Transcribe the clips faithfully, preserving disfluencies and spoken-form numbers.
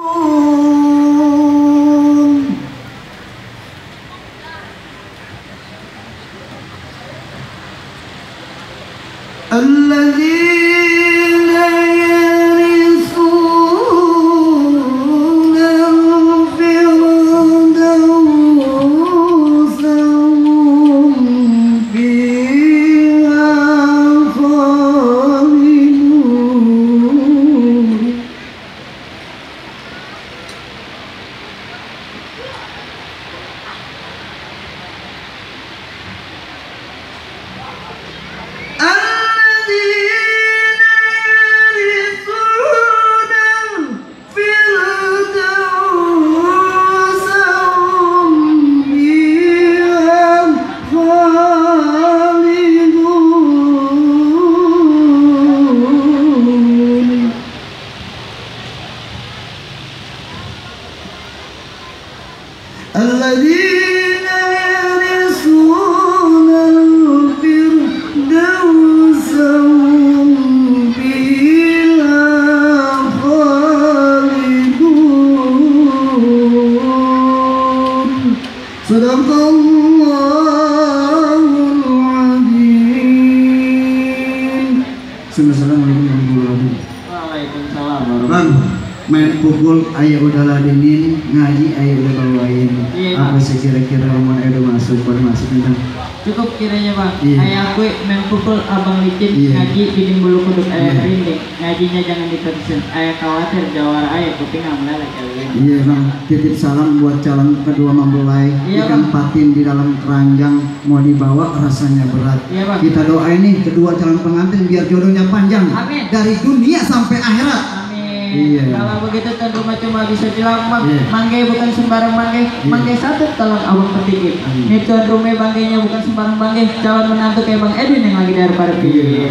Main pukul ayah udahlah dinin, ngaji ayah udah bawain. Iya, apa sih kira-kira omongan ayah udah masuk, pada masuk tentang cukup kiranya bang. Iya. Ayah aku main pukul abang licin, Iya. ngaji dinding bulu kuduk ayah Iya. rinding, ngajinya jangan diterusin. Ayah khawatir jawara ayah kuping ngambil kalian. Iya bang, titip salam buat calon kedua mempelai. Iya, Ikan patin di dalam keranjang mau dibawa rasanya berat. Iya, Bang. Kita doain nih kedua calon pengantin biar jodohnya panjang. Amin. Dari dunia sampai akhirat. Iya. Kalau begitu tuan rumah cuma bisa bilang bang, Iya. manggai bukan sembarang manggai, Iya. manggai satu tolong abang petikin. Iya. Ini tuan rumah banggainya bukan sembarang banggai, calon menantu kayak bang Edwin yang lagi dari Parpi. Iya.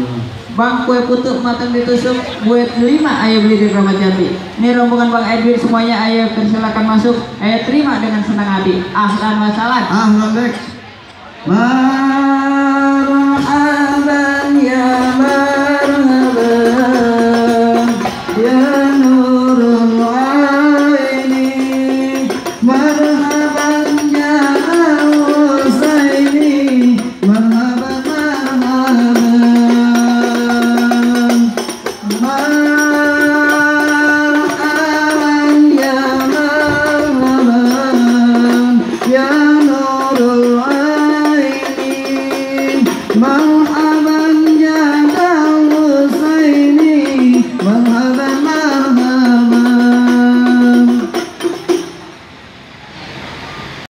Bang kue putu matang ditusuk, buat lima ayah beli di Ramat Jati. Ini rombongan bang Edwin semuanya ayah persilakan masuk, ayah terima dengan senang hati. Ahlan wa sahlan. Ahlan bek. Marhaban ya